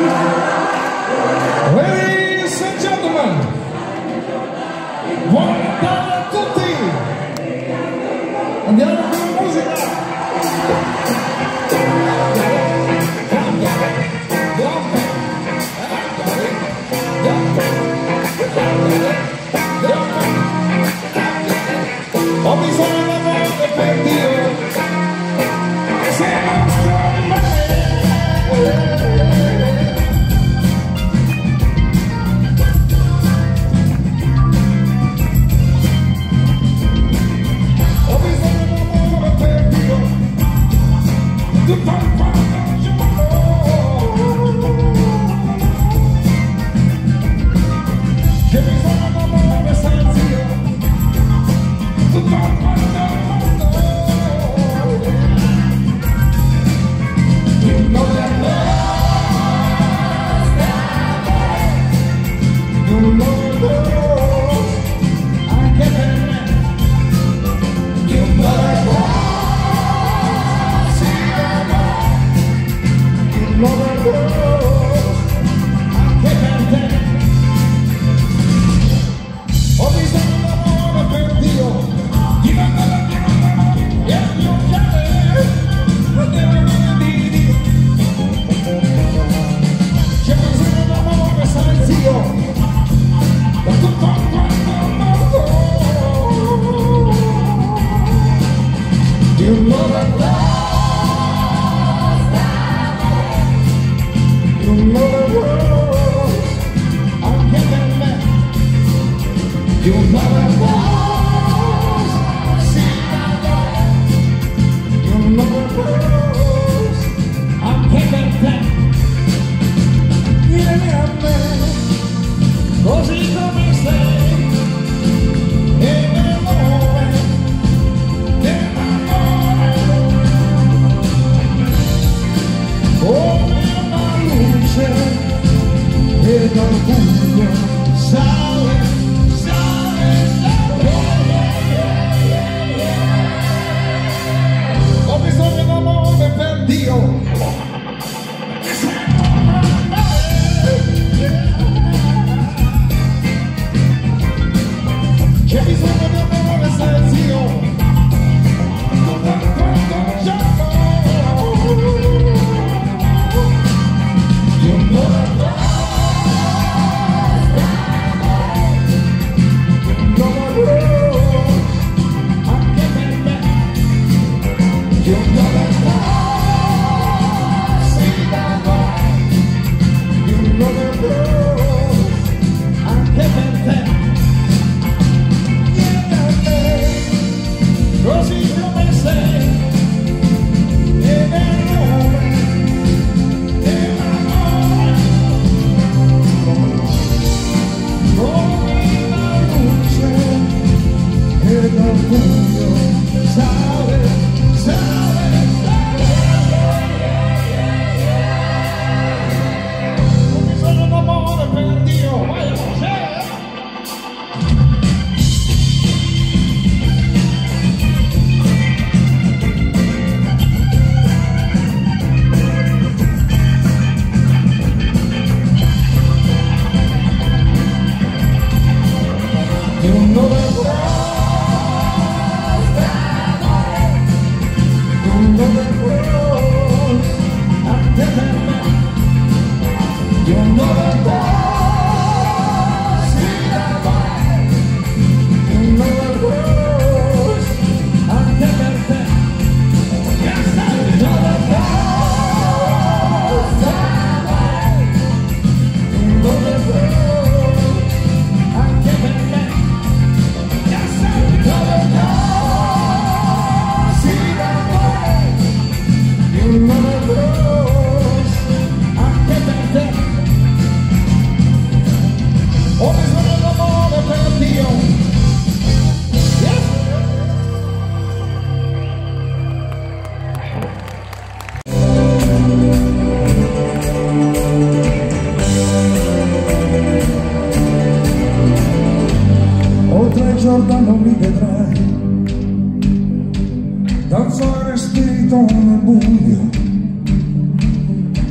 Ladies and gentlemen, buonasera a tutti! Andiamo con la musica! Ho bisogno di amore per Dio, se non sto male. Ho bisogno di amore per Dio, tutto il quanto c'è bisogno di amore senza Dio, tutto il quanto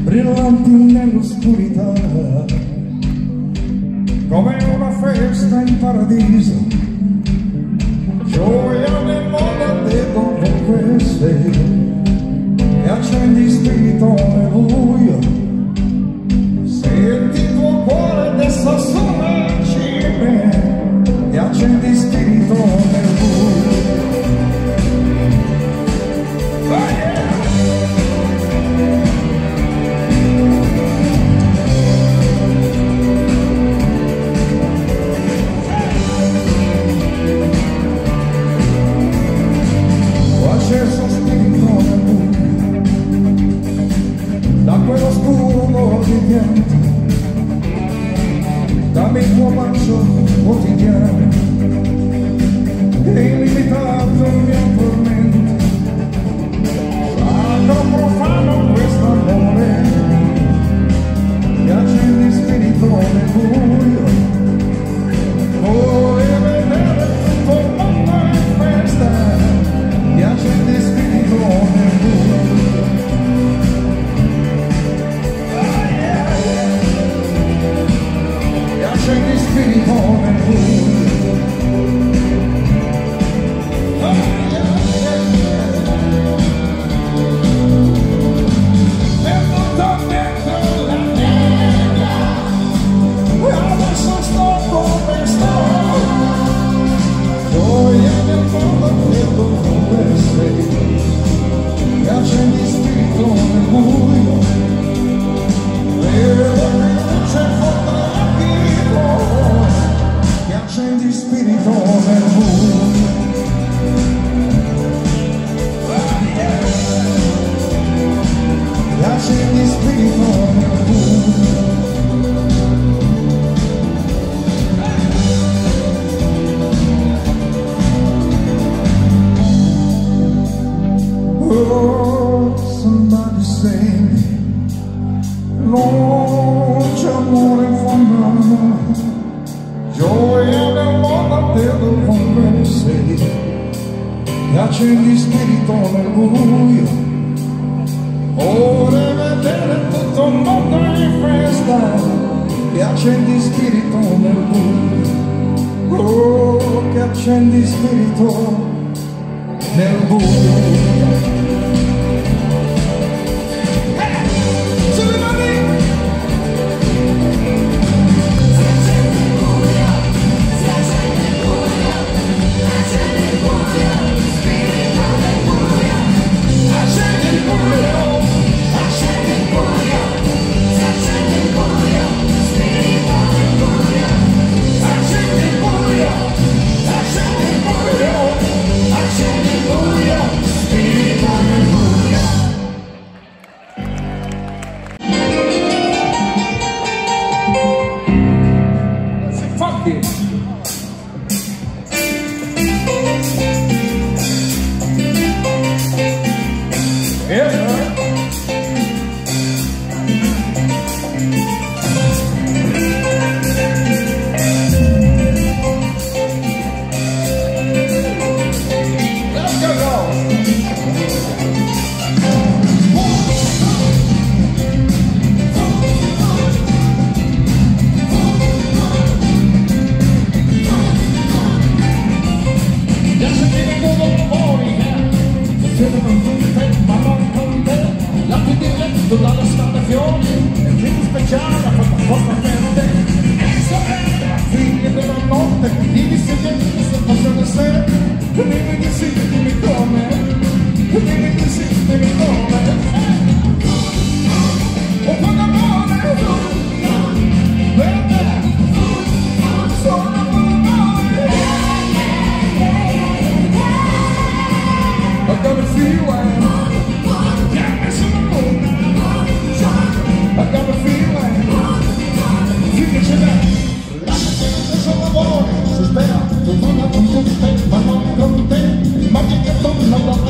brillanti nell'oscurità, come una festa in paradiso, gioia nel mondo di dovunque sei, e accendi spirito nel buio, senti il tuo cuore dessa sulla cime, e accendi spirito nel buio. Oh yeah! Acceso spirito nel buio, da quell'oscuro di pianto, dammi il tuo bacio quotidiano, e illimitato il mio tormento, sacro profano questo amore, che accendi spirito nel buio, vuoi vedere tutto il mondo in festa, e accendi spirito nel buio. Oh yeah, yeah. E accendi spirito nel buio. Oh yeah, yeah, yeah. E tutto dentro la nebbia, e adesso sto come sto, gioia nel mondo e dovunque sei, e accendi spirito nel buio, vedo che luce fuori dagli tuoi, e accendi spirito nel buio. Oh yeah. E accendi spirito nel buio. Oh, somebody say, non c'è amore in fondo, gioia nel mondo te dovunque sei, e accendi spirito nel buio, ora vedere tutto il mondo in festa, e accendi spirito nel buio, oh, che accendi spirito nel buio. Dalla stazione, il film speciale ha fatto apposta per te. E sapete, figli della notte, dimmi se vieni, se possono essere, dimmi di sì, dimmi come, dimmi di sì, dimmi come. Un po' d'amore, per te, solo un po' d'amore. I got a feeling. I got a feeling, che ce l'hai, lasciati solo amore, si spera, tu non con te, ma non con te, ma che torna da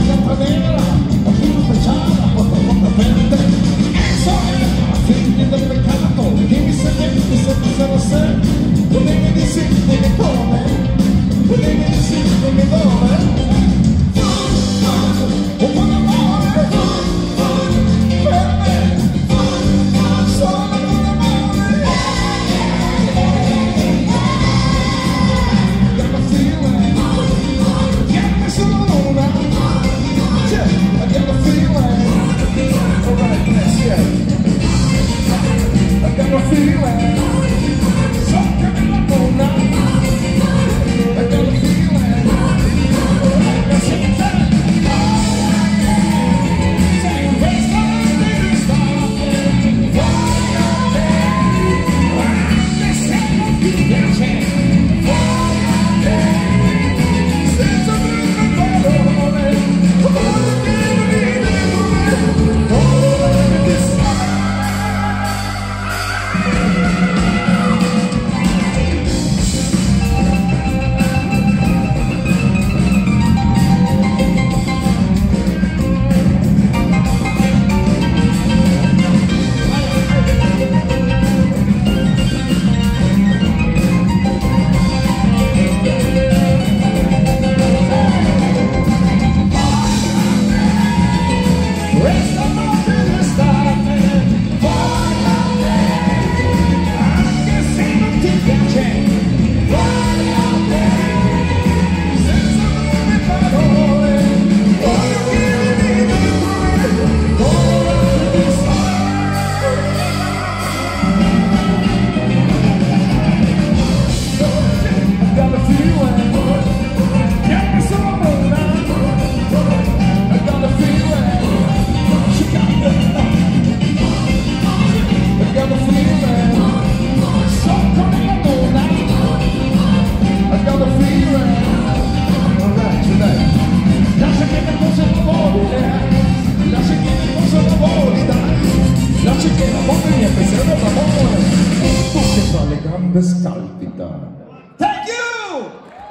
dice che l'amore mi apprezziamo l'amore, tu che fra le gambe scalpita. Thank you!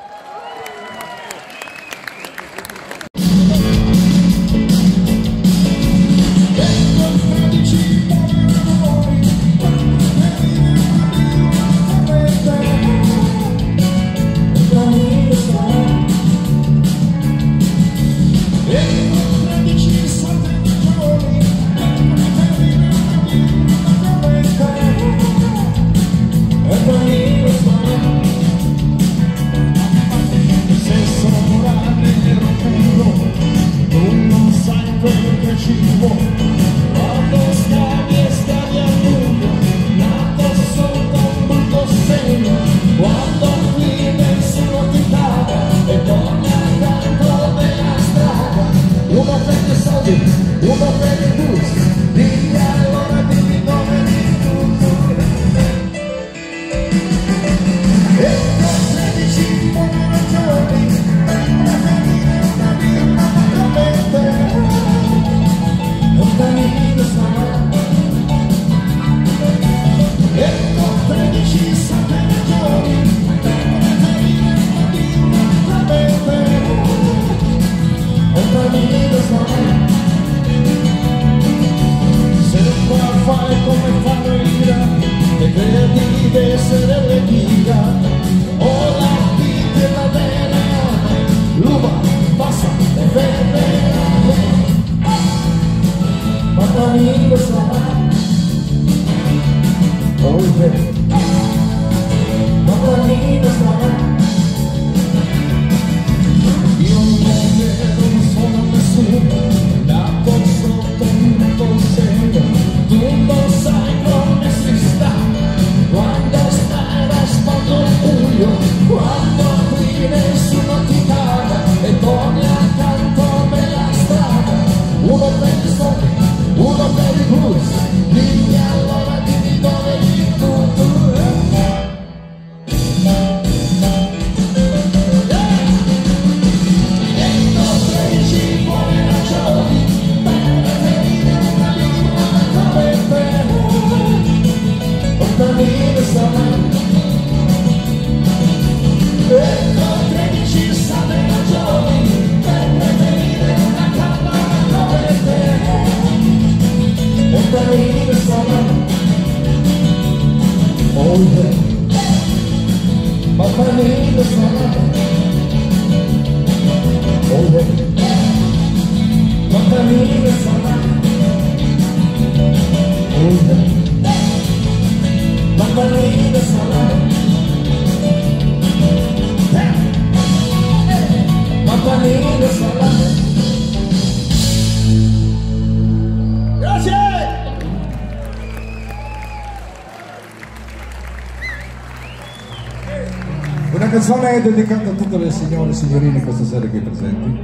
Una canzone è dedicata a tutte le signore e signorini questa sera qui presenti.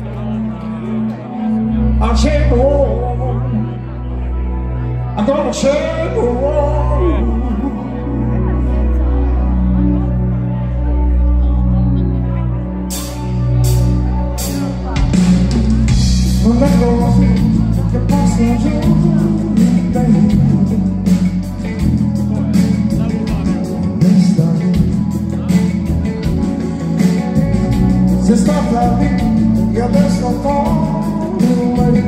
A cielo, ancora cielo. Non è così che passa giorni dai. Sei stata lì e adesso non mai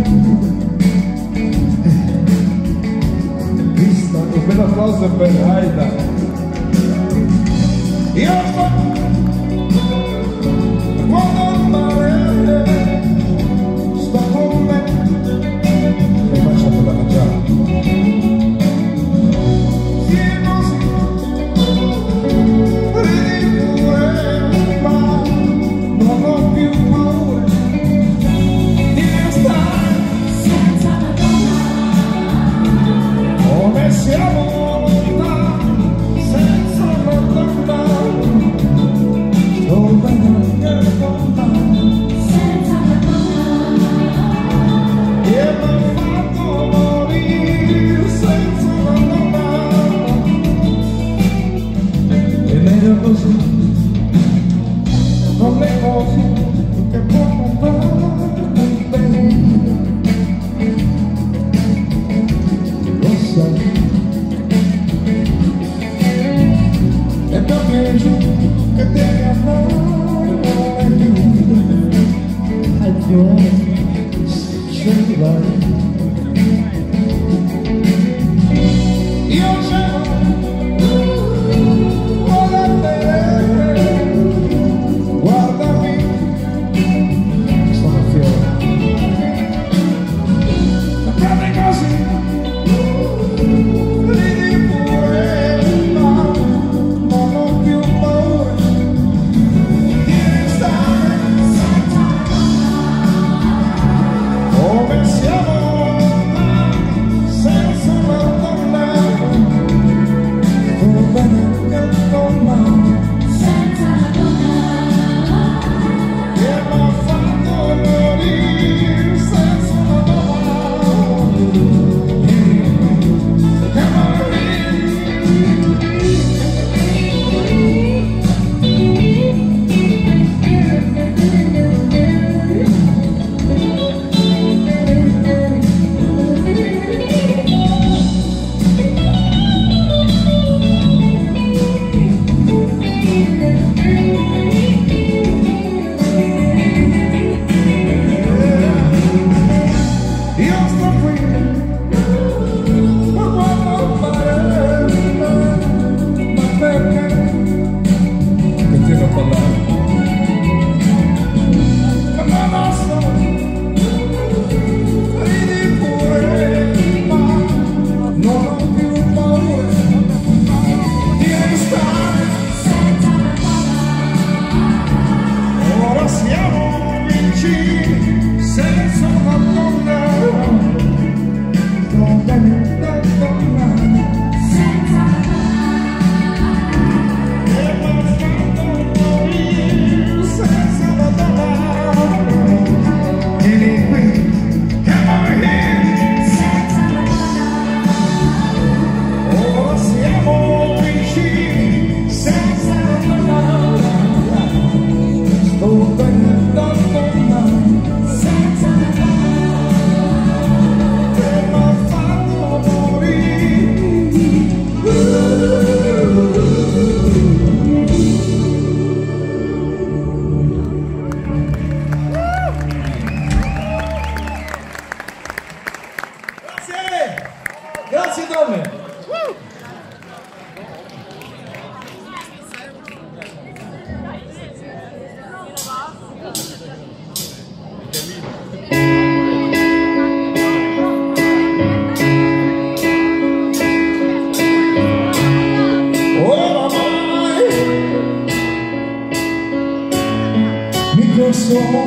vista. Un bel applauso per Aida. Io quando il mare sta con me e facciamo da mangiare. Siamo lontani, senza lontano, senza e m'ha fatto morire senza lontano, è meglio così, non è così che può comprare bene. e perché giù che devi andare ai fiori cellulari. Io c'ero guardami, sono fiore prende così, ridi pure, ma non ho più paura di restare come siamo senza una donna, come una donna senza una donna che mi ha fatto morire senza una donna. Senza una donna, senza una donna, senza una donna, che mi ha fatto morire senza una donna. Vieni qui, come here, senza una donna. Ora siamo vicini, senza una donna. Sto bene da donna. Grazie donne! Oramai mi consola.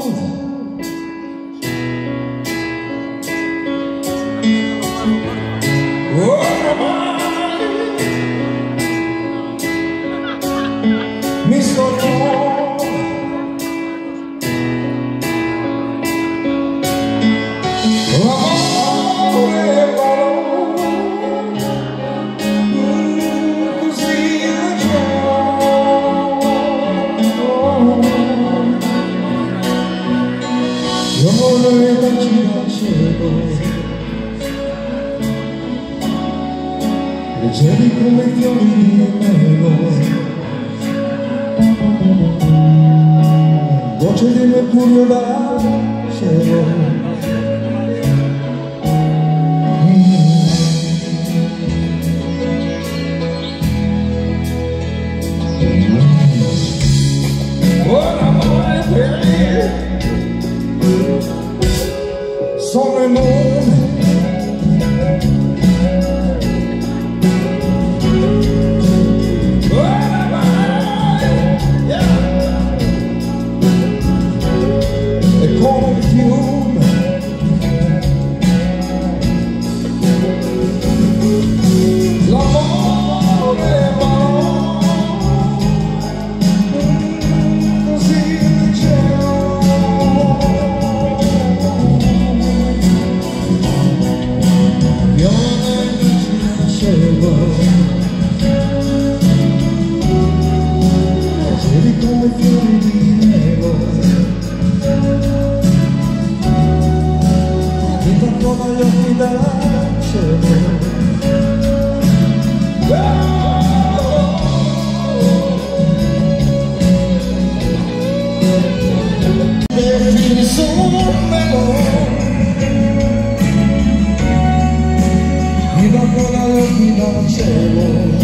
Mi sono l'amore così leggero, io vorrei darci dal cielo, leggeri come fiori di melo, voce di mercurio da cielo. Oramai sono il mondo, come fiori di melo, mi tocco dagli occhi da cielo. dal cielo.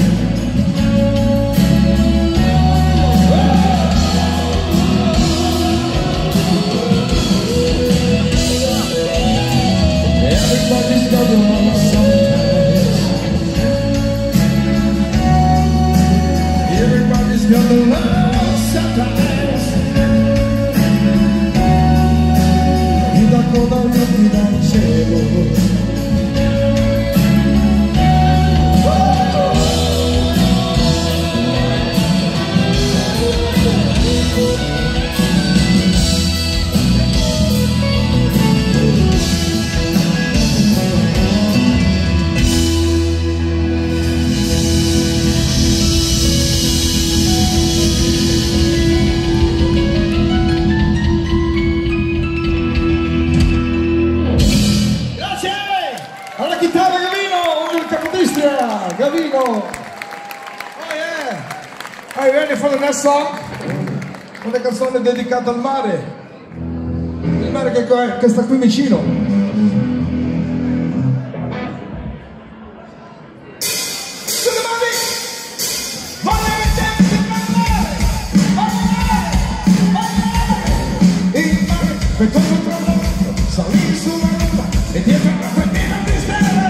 Everybody's got a love sometimes. Everybody's got a love sometimes. E da coda occhi dal cielo. Alla chitarra Gavino, il capodistria, Gavino. Oh yeah. Are you ready for the next song? Una canzone dedicata al mare. Il mare che sta qui vicino. Sulle mani! Il mare, per tutto il tramonto, salì sulla luna e dietro una fettina di stelle.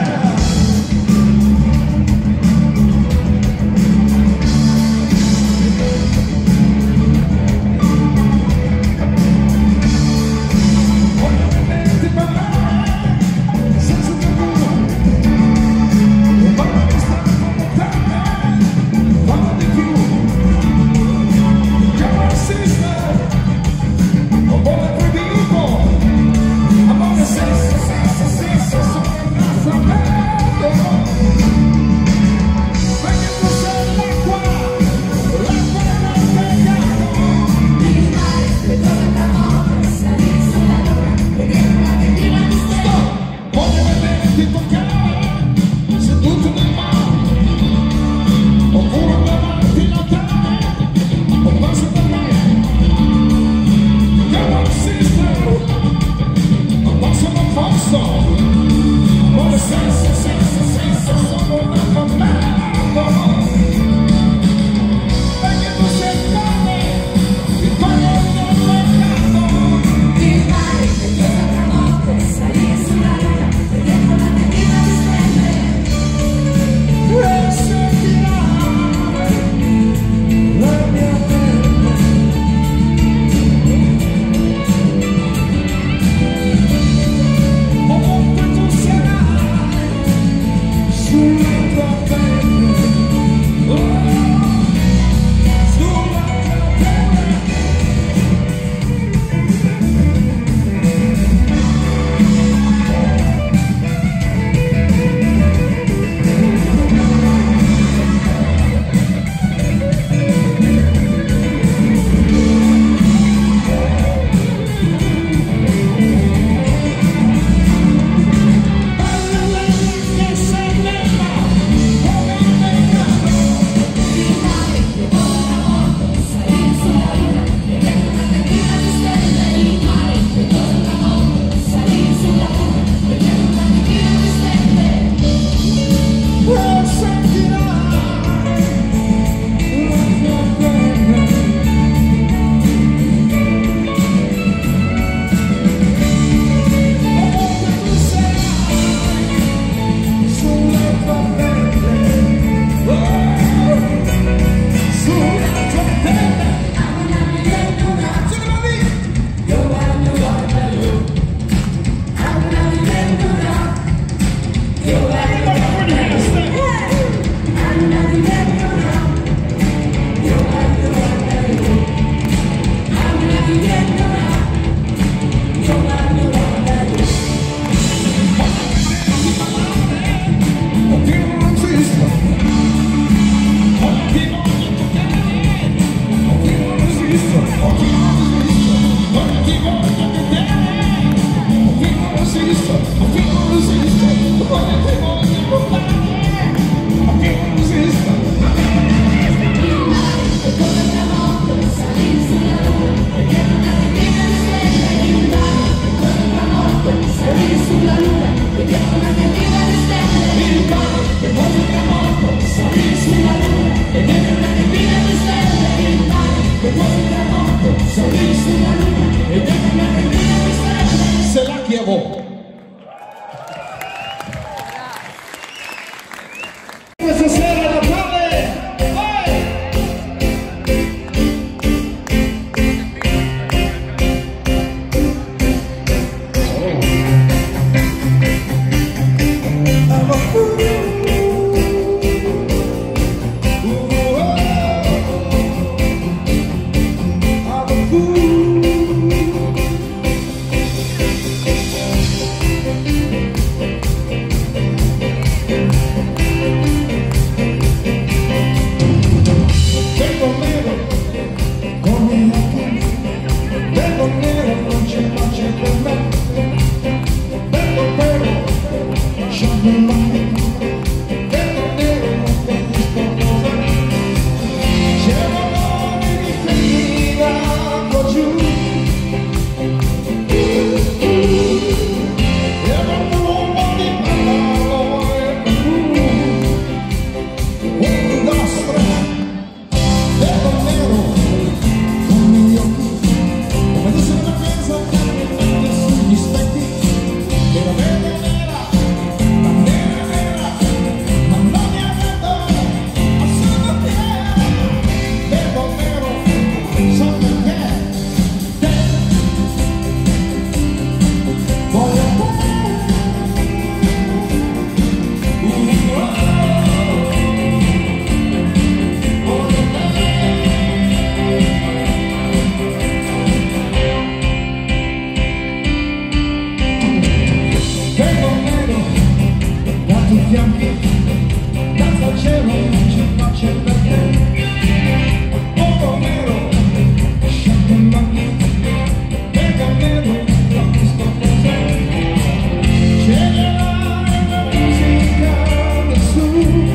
Voglio vederti parlare. fianchi, danza al cielo, ci pace per te. Oro nero, sciacquo in bagni, mega nero, la pista con te. Generare la musica del sud,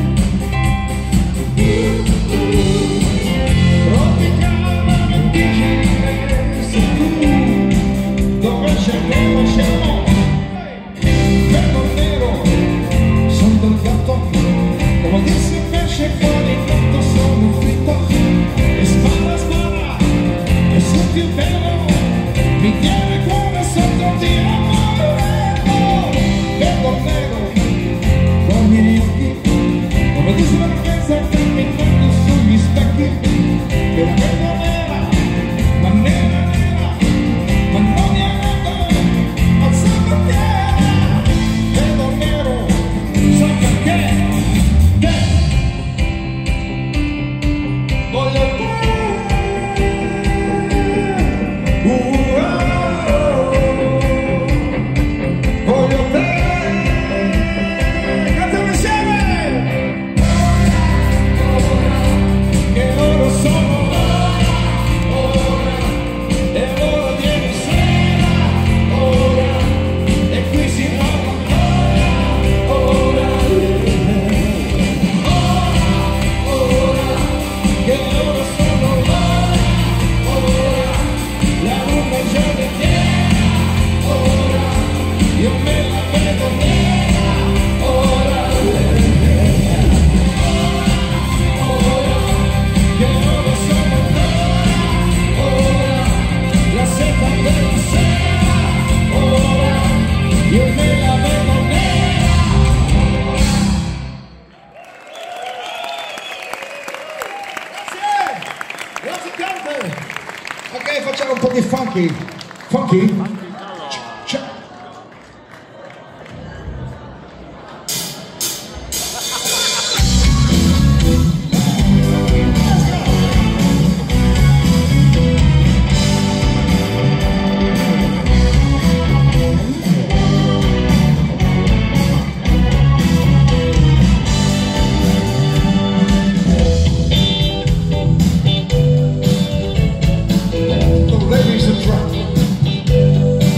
tropicana vertigine, sei tu, dove c'è nero, c'è no. Vero nero, son del gatto, come dissi pesce fuori tutto sono fritto. E spara, spara, e senti il vero, mi tiene il cuore sotto di amore. Vero nero, con i miei occhi, come dissi la ragazza camminando sugli specchi. Però vedo nera, ma nera, nera, ma non mi arrendo, alzando piede. Vedo nero, so perché te voglio te. Voglio te. Cantiamo insieme. Che loro sono ora, e ora viene sera, ora, e qui si parla ora, che loro sono ora, la luna è già vediera, ora, io me la vedo nera, ora, che loro sono ora, la seta della sera, ora, io me la vedo nera. Grazie tante. Ok, facciamo un po' di funky. Funky? Ladies and gentlemen,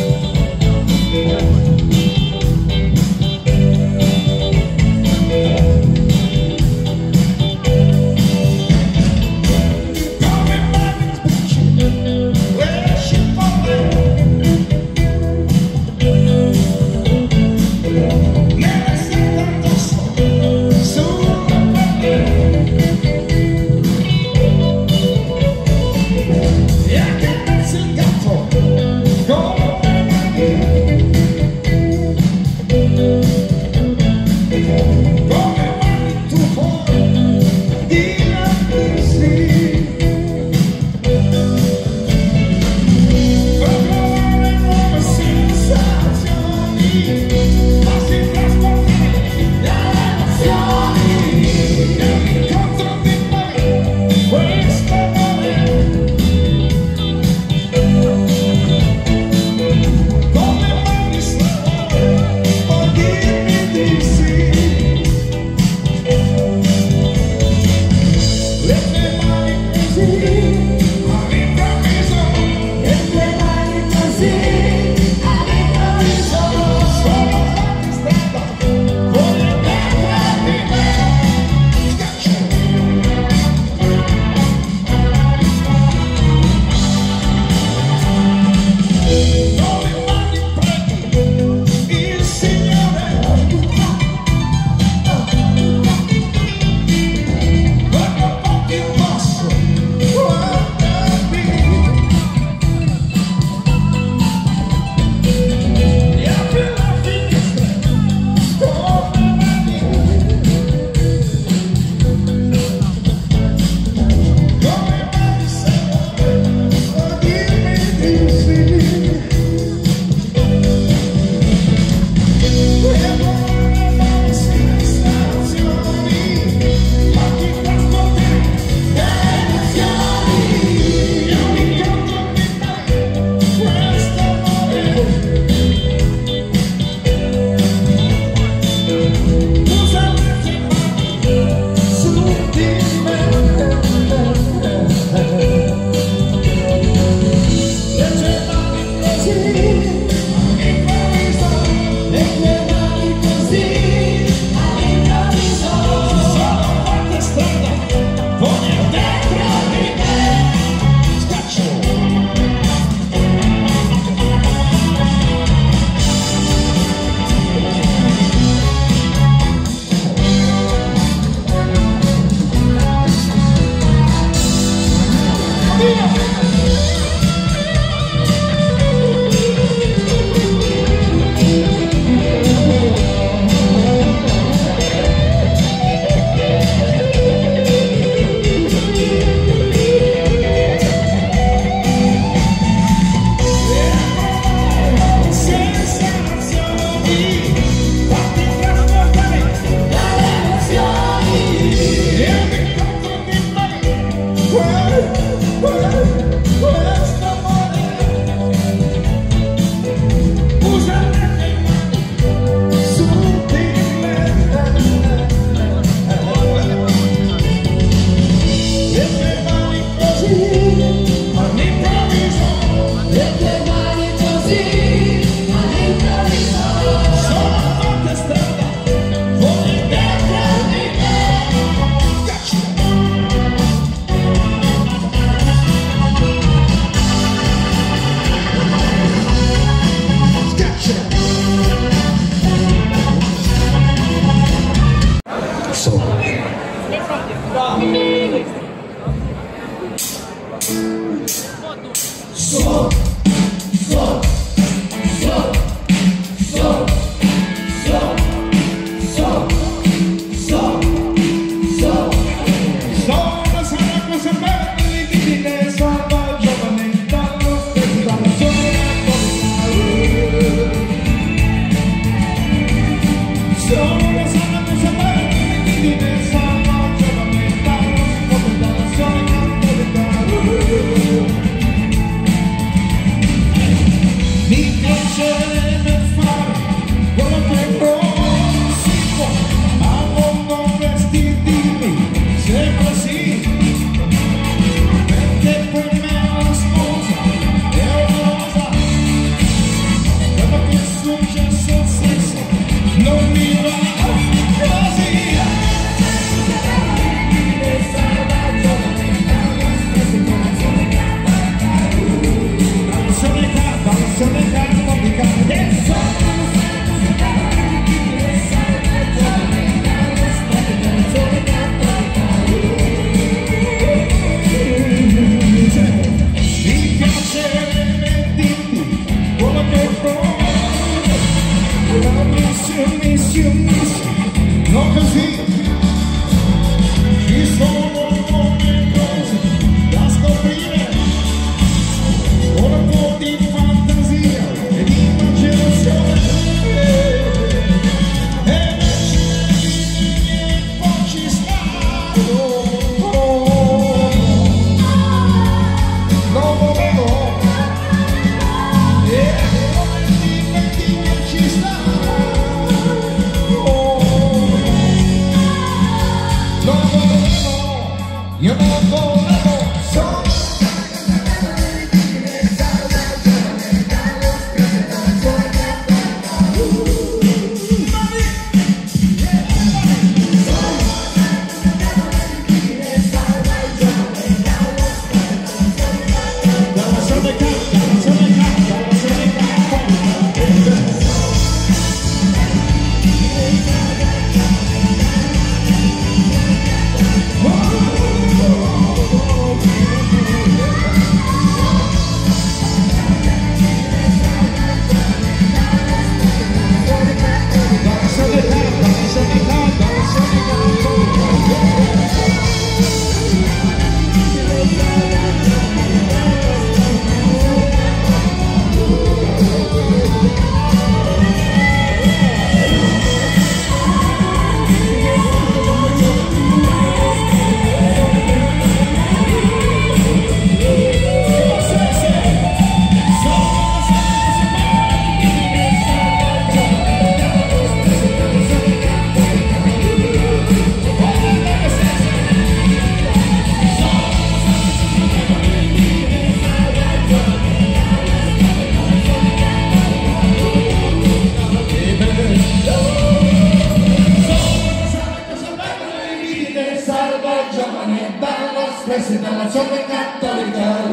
espresse dalla Chiesa Cattolica.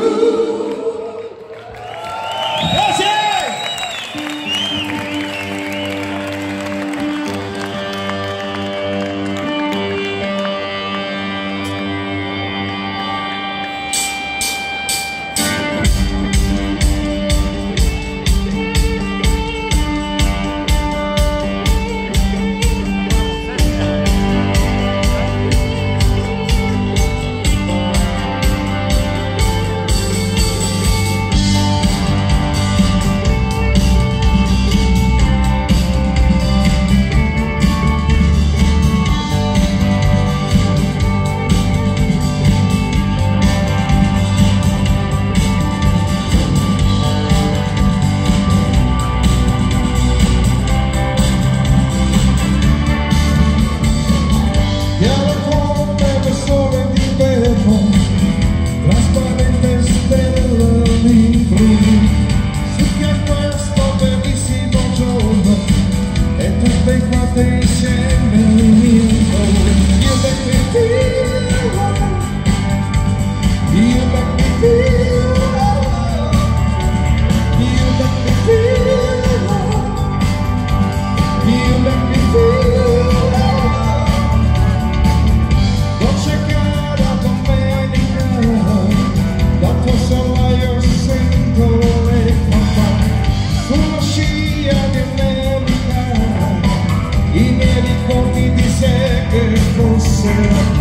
Grazie!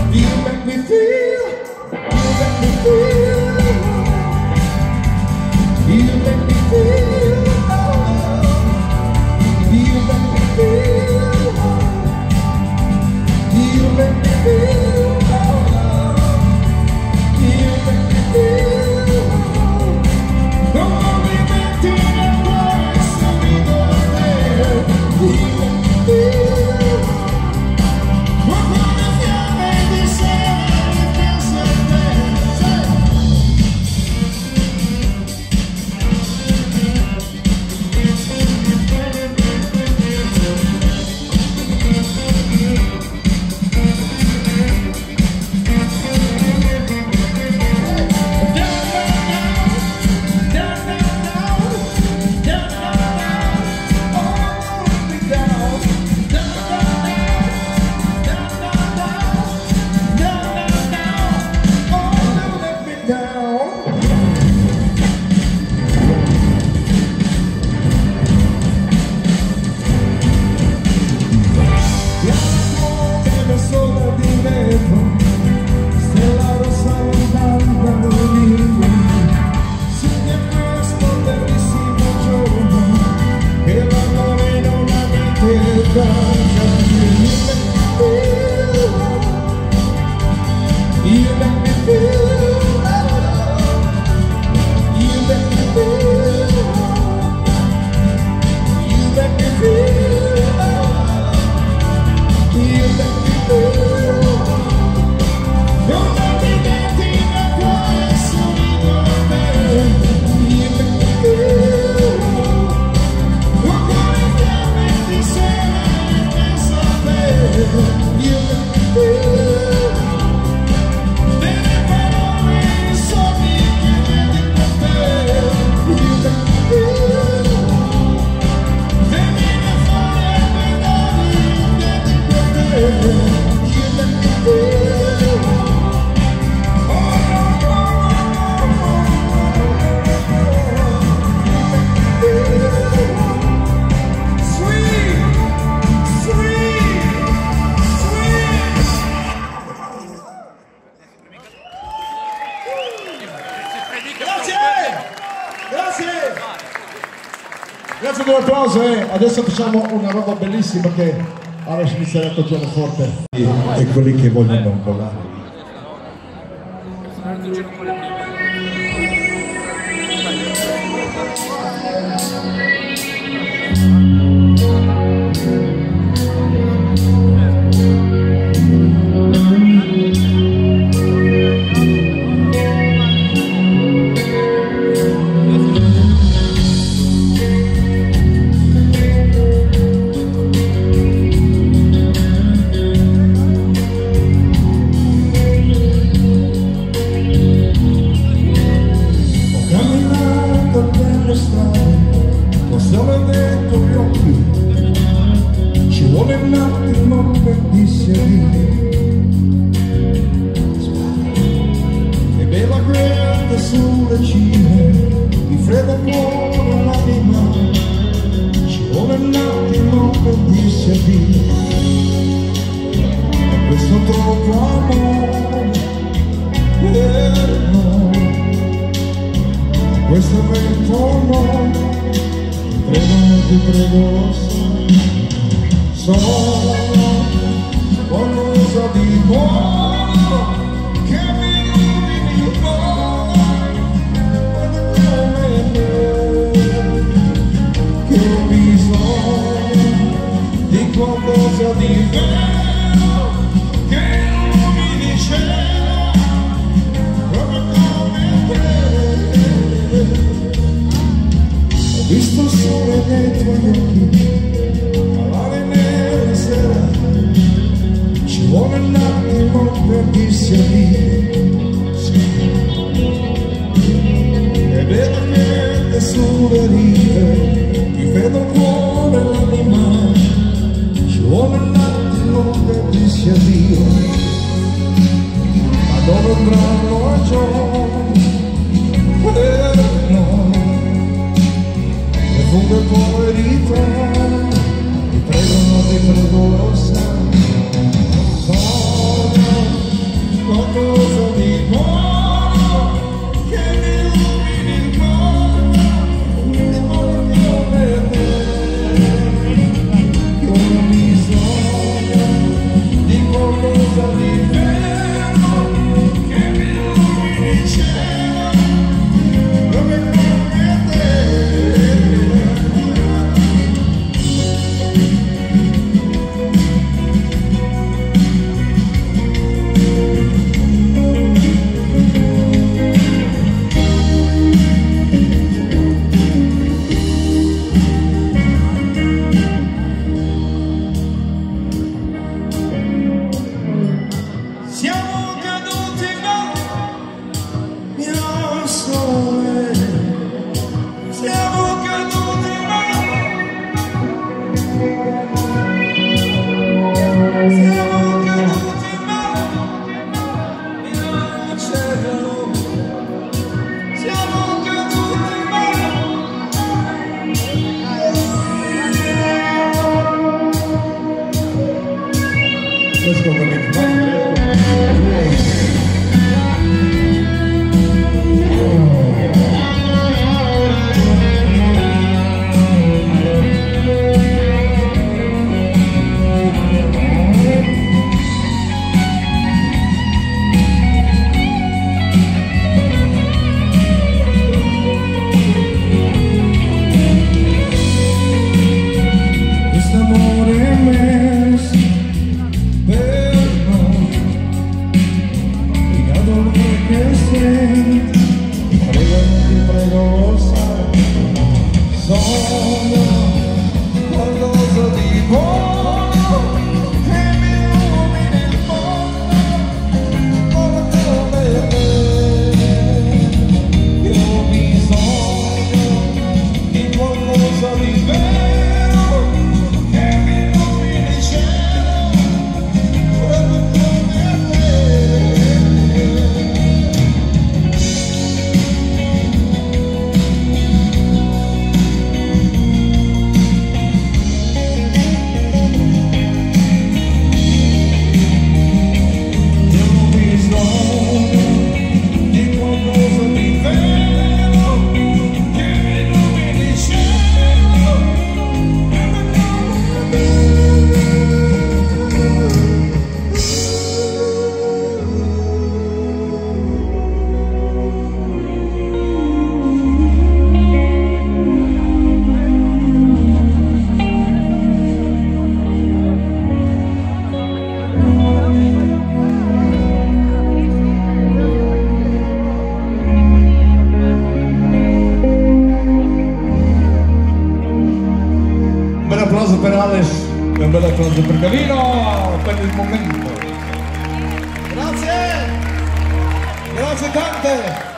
Grazie delle applauso adesso facciamo una roba bellissima che adesso inizierà col pianoforte e quelli che vogliono volare. Ci vuole un attimo per digerire e bella grande sulle cime di freddo cuore l'anima. Ci vuole un attimo per digerire e questo troppo amore per noi, questo vento no. Ti prego, solo qualcosa di buono che mi illumini un po', come me, che ho bisogno di qualcosa di vero che illumini il cielo, come te. Ho visto il sole nei tuoi occhi, alare nella sera, ci vuole un attimo per dirsi addio. E veramente sulle rive, mi vedo il cuore l'anima, ci vuole un attimo per dirsi addio. Ma dove andranno a giorni per noi? Fungo e poi ritorno, ti prego, lo sai, solo Let's go, baby. Per Alex e un bel applauso per Gavino per il momento. Grazie, grazie tante.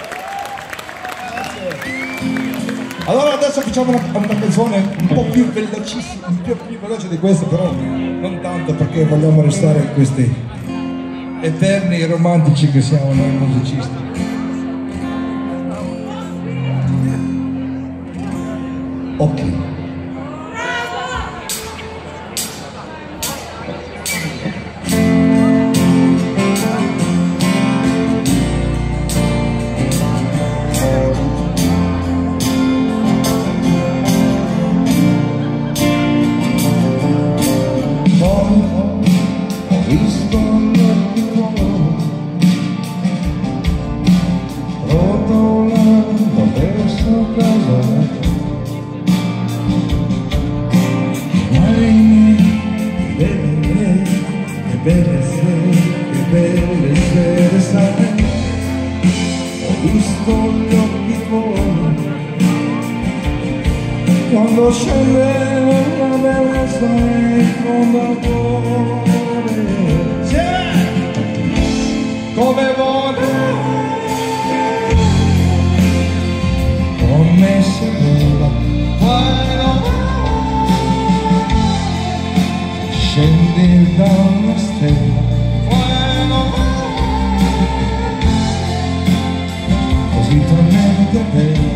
Grazie. Allora adesso facciamo una canzone un po' più velocissima, un po' più veloce di questa, però non tanto perché vogliamo restare in questi eterni romantici che siamo noi musicisti. Ok. Che belle sere sai, ho visto gli occhi tuoi quando scende la bellezza in fondo al cuore, come vuole, come se vola, scendi da una stella, così talmente bella,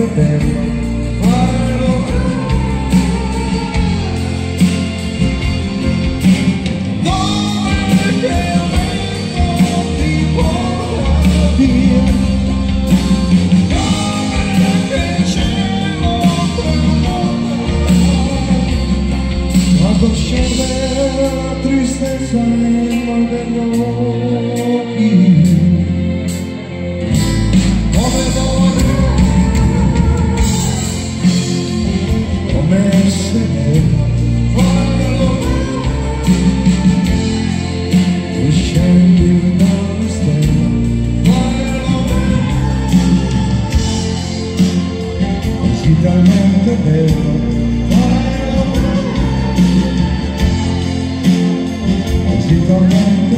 Eternamente bello. Quando scende la tristezza nel degli occhi, come voglio, come se voglio, tu scendi dalla stella, così talmente bello. Tormento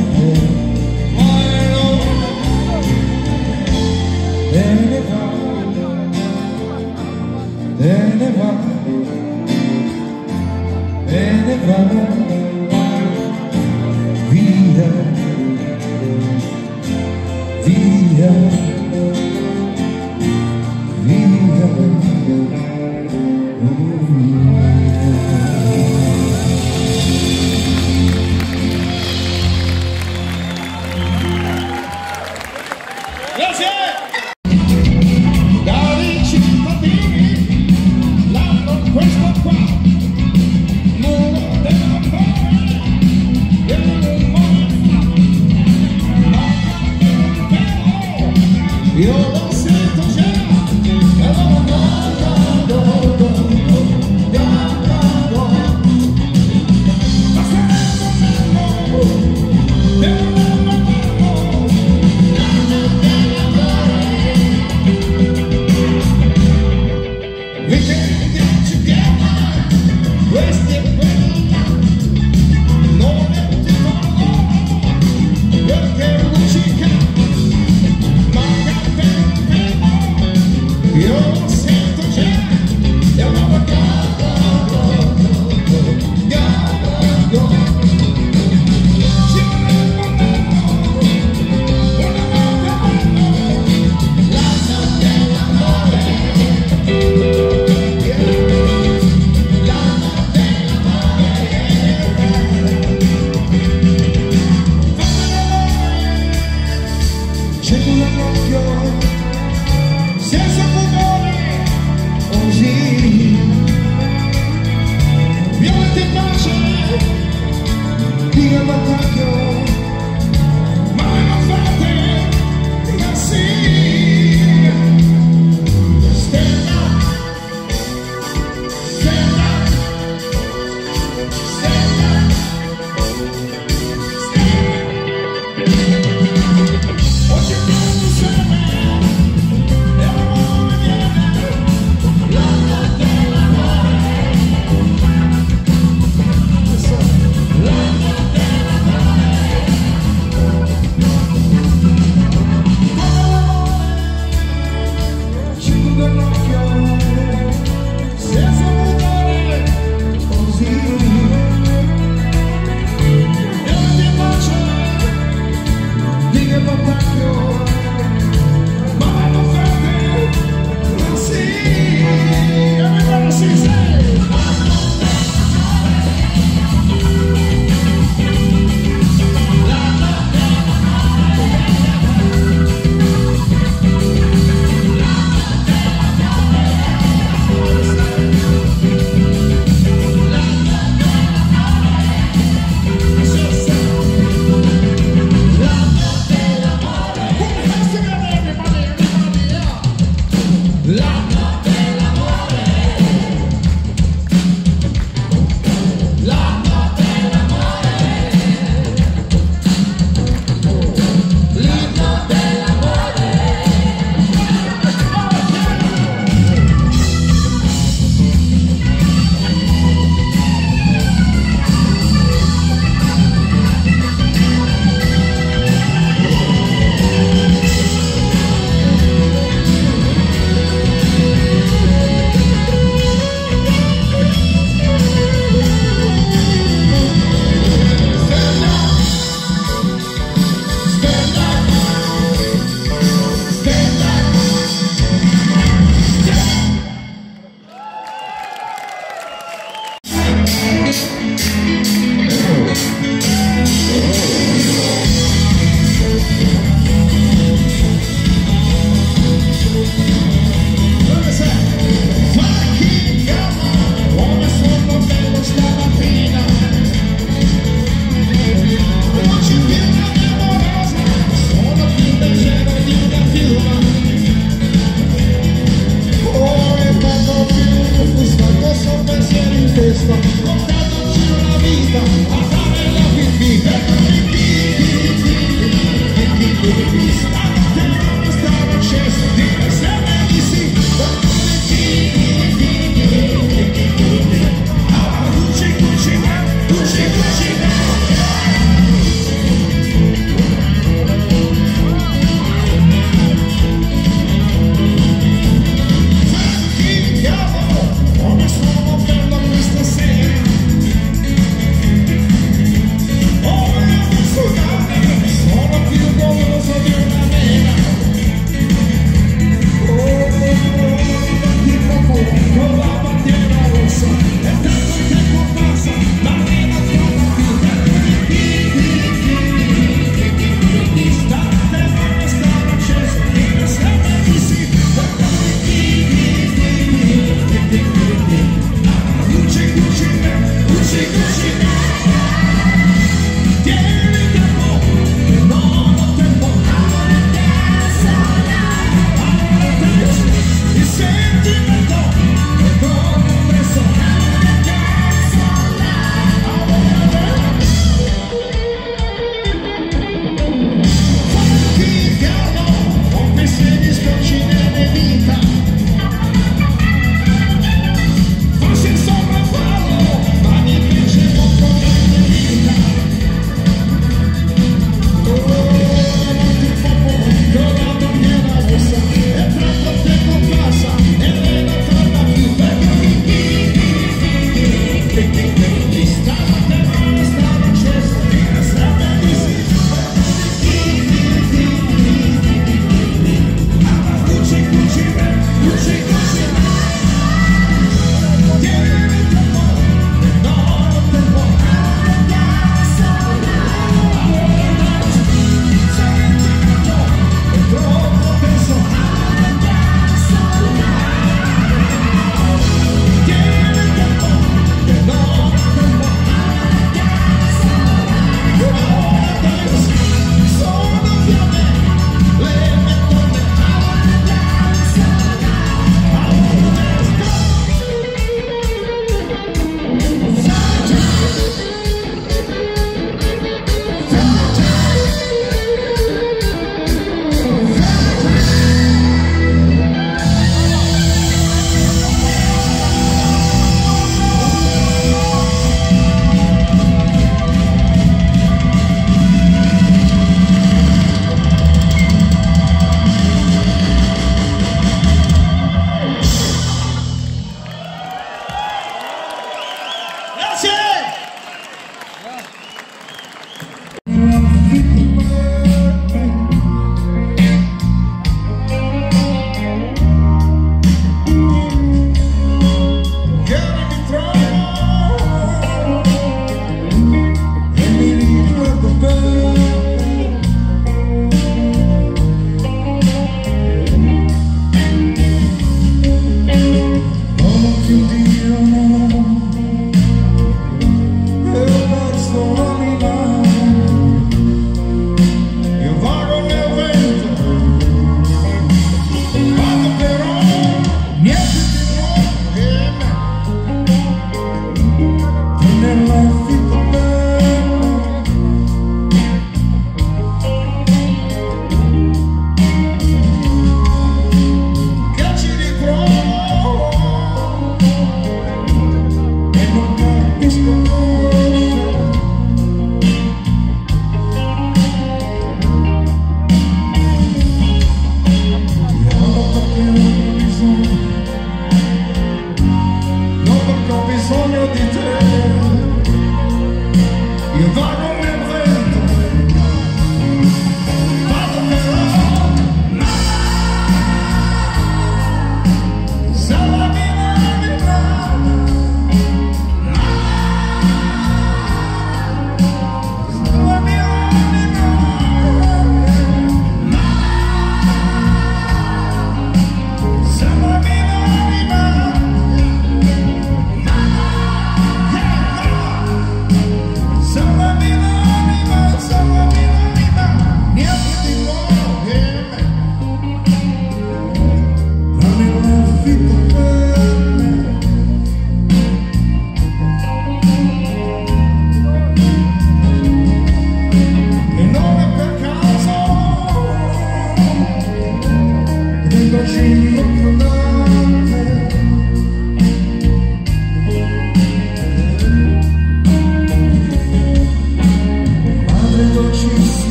te ne va, te ne va, te ne va via, via, via. Grazie! Cari cittadini, l'anno questo qua non deve fare e non però io lo sento già e allora senza pudore, così violente e pace di battaglio, ma non fate così. Stella, stella, stella, stella. Oggi non insieme la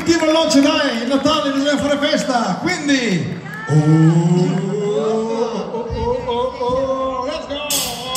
aperitivo veloce, dai, il Natale bisogna fare festa, quindi... let's go!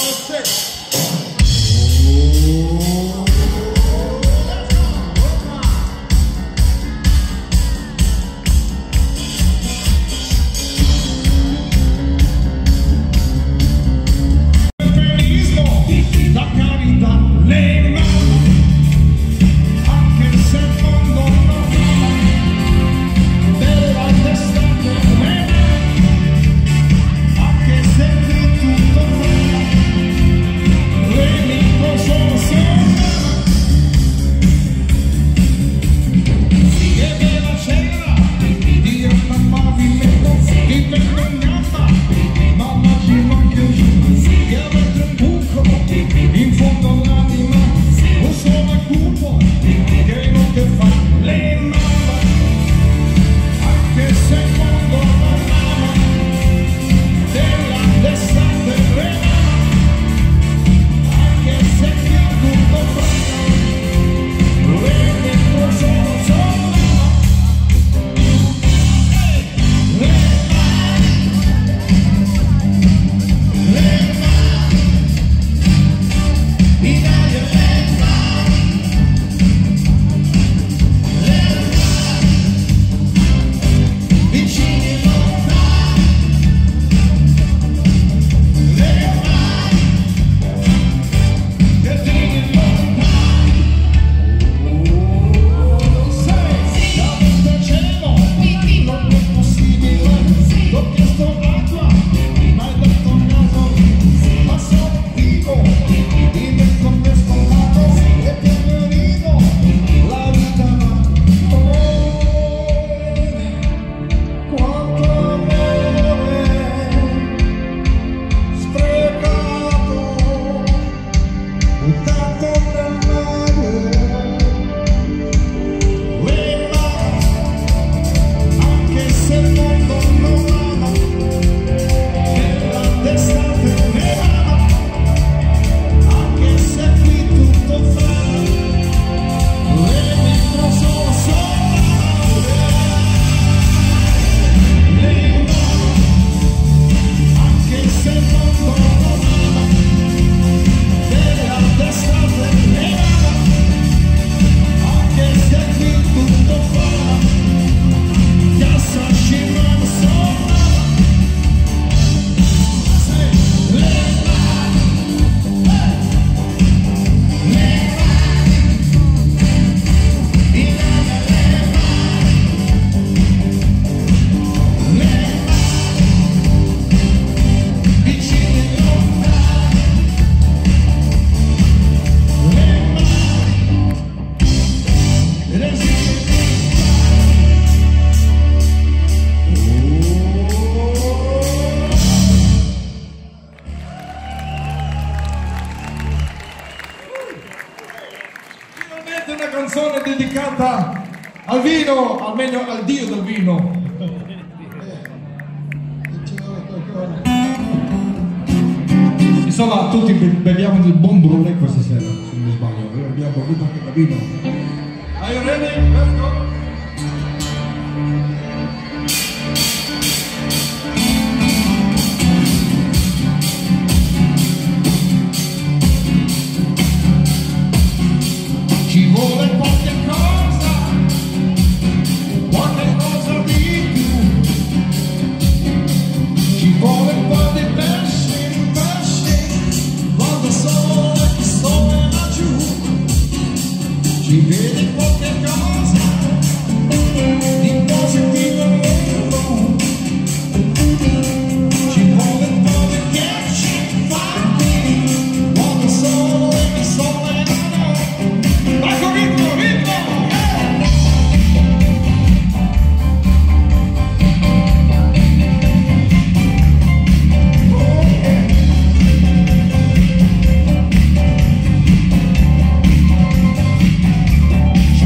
Una canzone dedicata al vino, almeno al dio del vino. Insomma, tutti beviamo del buon brulè questa sera, se non mi sbaglio. Abbiamo bevuto anche del vino. Are you ready? Let's go! Ci vuole qualche cosa di più, ci vuole un po' di pesce, quando il sole va giù, ci vede qualche cosa di positivo nel mondo, ci vuole un po' di ghiacci fatti, quando il sole va giù. Vai con ritmo, ritmo! Ci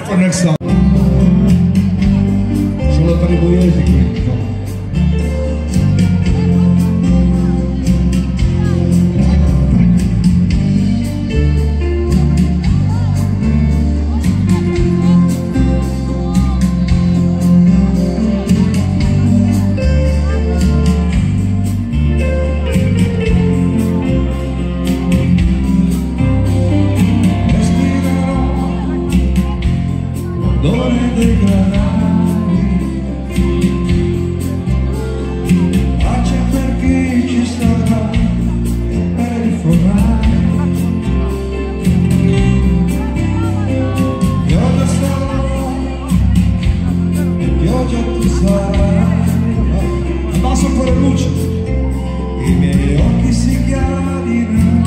For next song. Solo per i pugliesi qui. L'odore dei granari, pace per chi ci starà per riformare. Pioggia sarà e pioggia tu sarai. Abbasso ancora le luci. I miei occhi si chiariranno.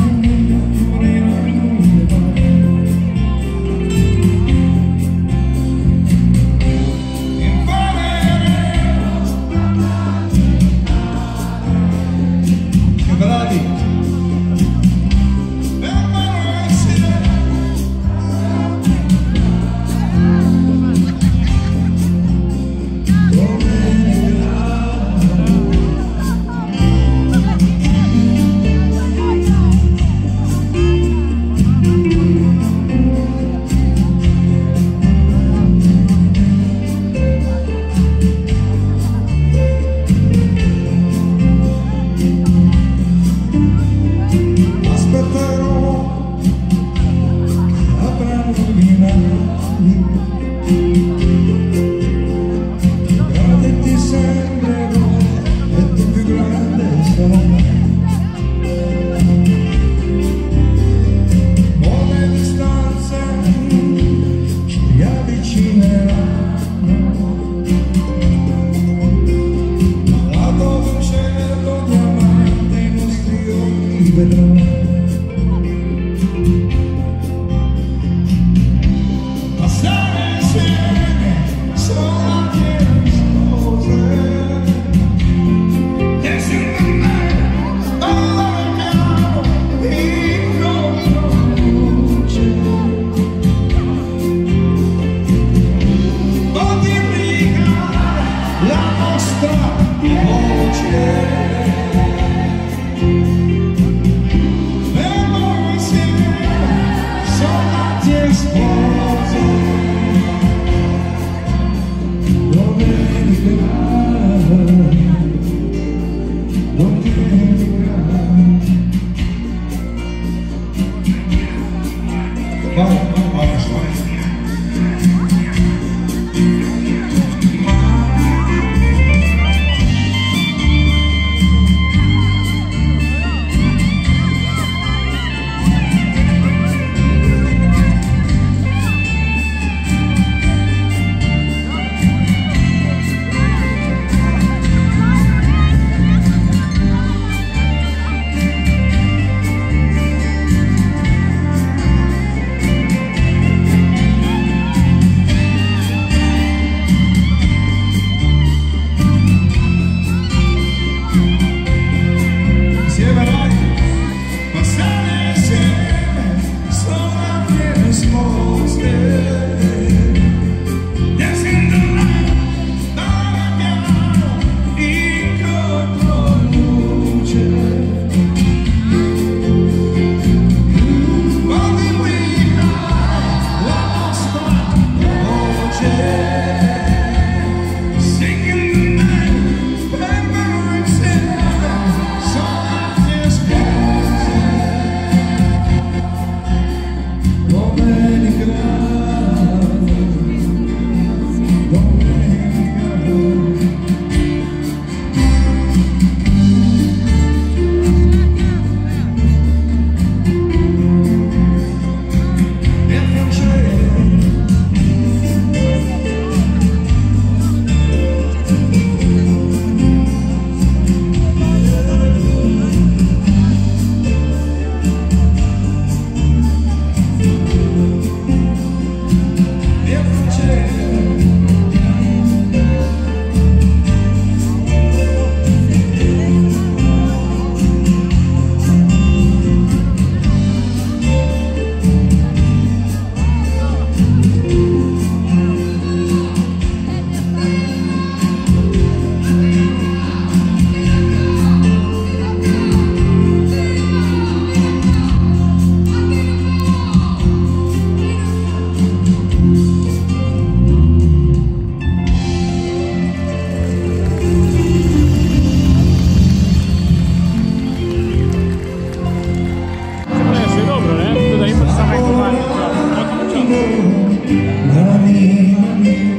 l'anima mia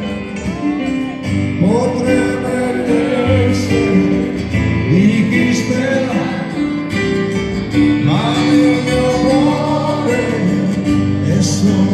potrebbe essere di chi spera, ma il mio cuore è solo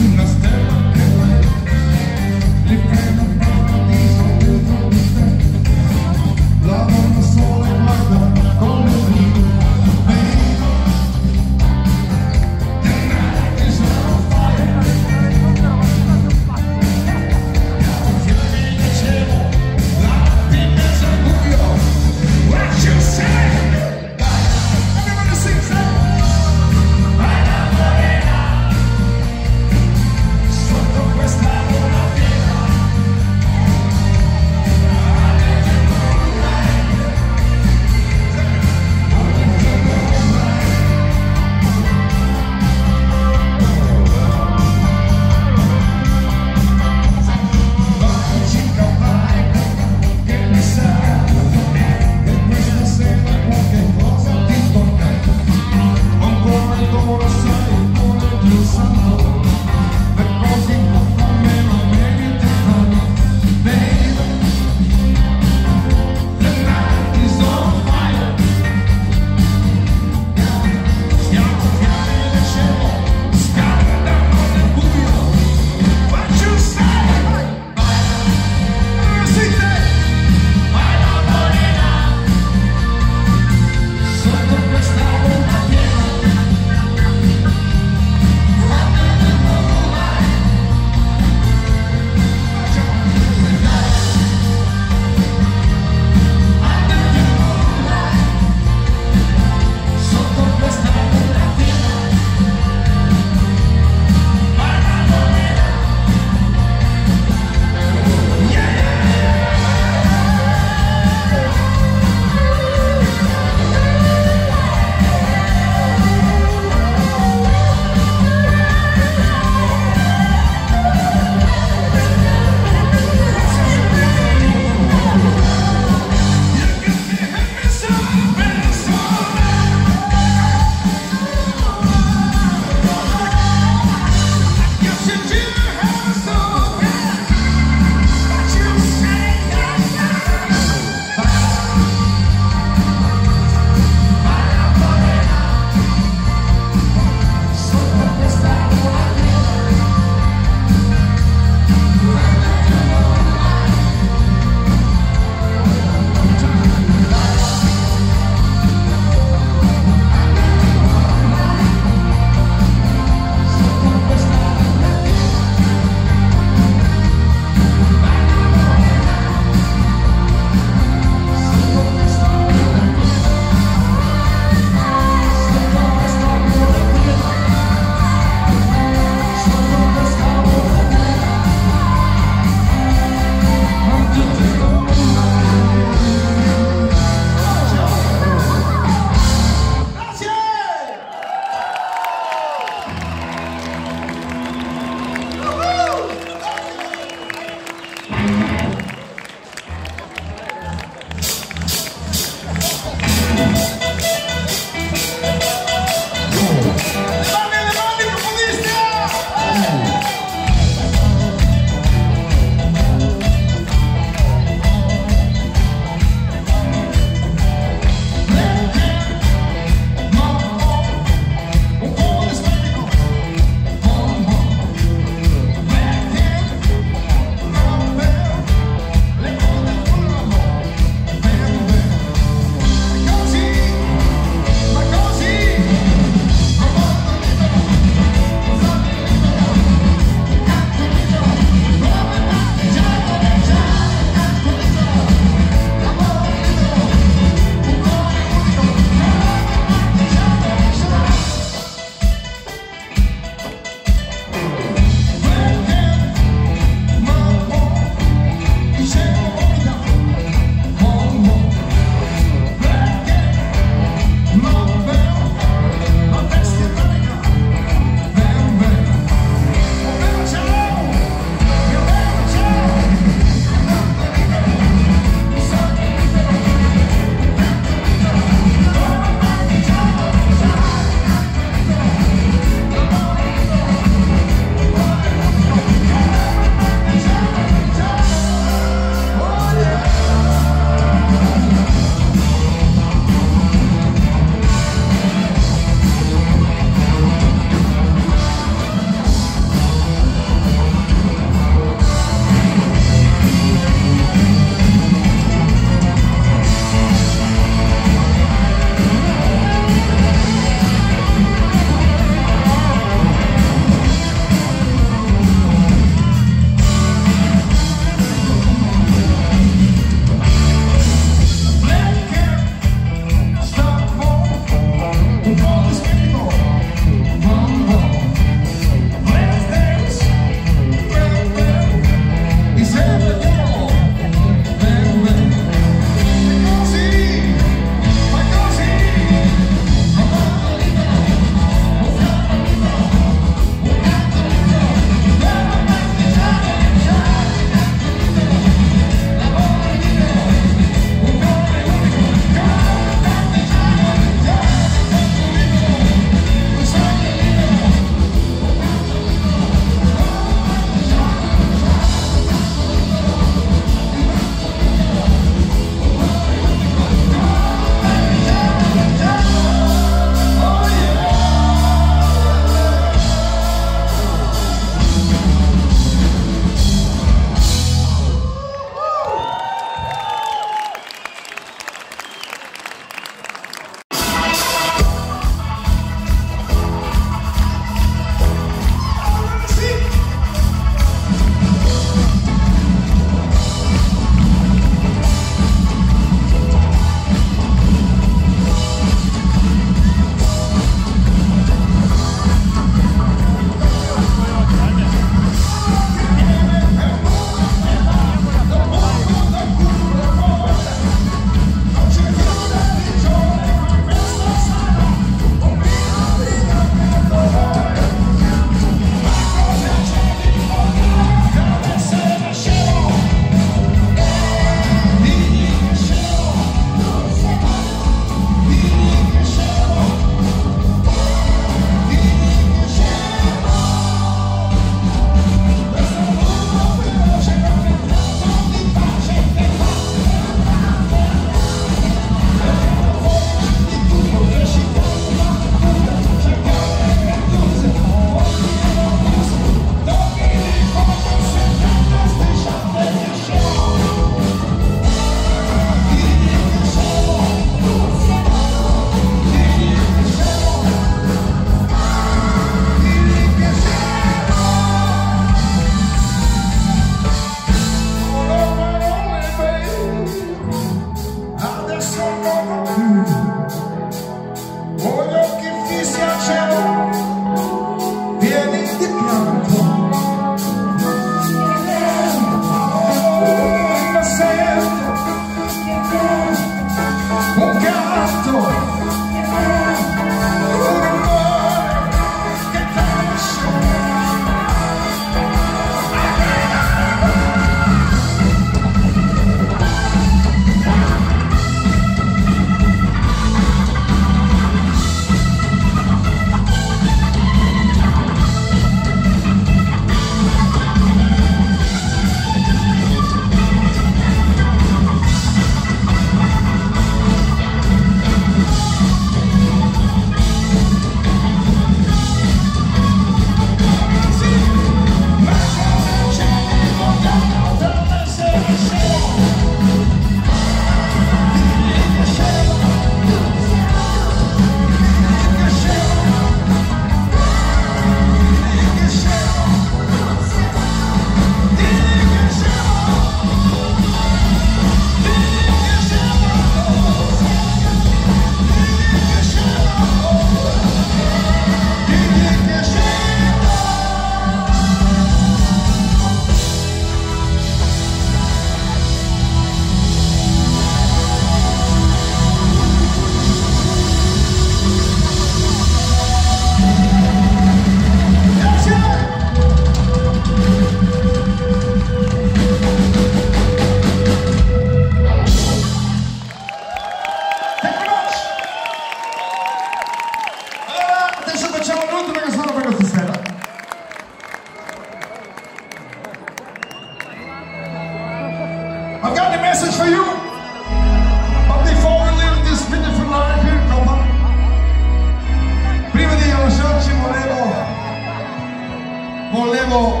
volevo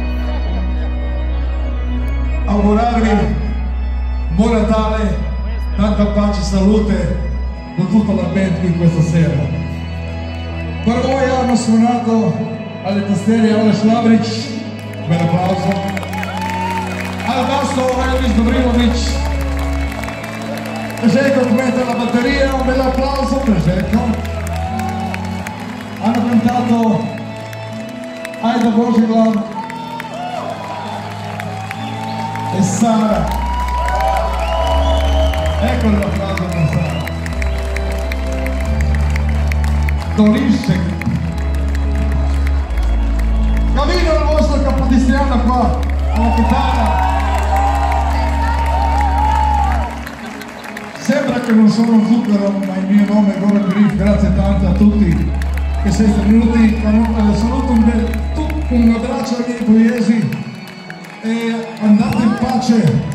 augurarvi buon Natale, tanta pace e salute da tutta la band qui questa sera. Per voi hanno suonato alle tastiere Aleš Lavrić, bel applauso, al basso Elvis Dobrimović, Željko Kmet alla batteria, un bel applauso per Željko. Hanno cantato Aida Božiglav e Sara. Ecco l'applauso per Sara. Dorisce. Gavino il vostro capodistriano qua alla chitarra. Sembra che non sono Zucchero, ma il mio nome è Goran Griff. Grazie tanto a tutti che siete venuti. Saluto un abbraccio ai miei pugliesi e andate in pace.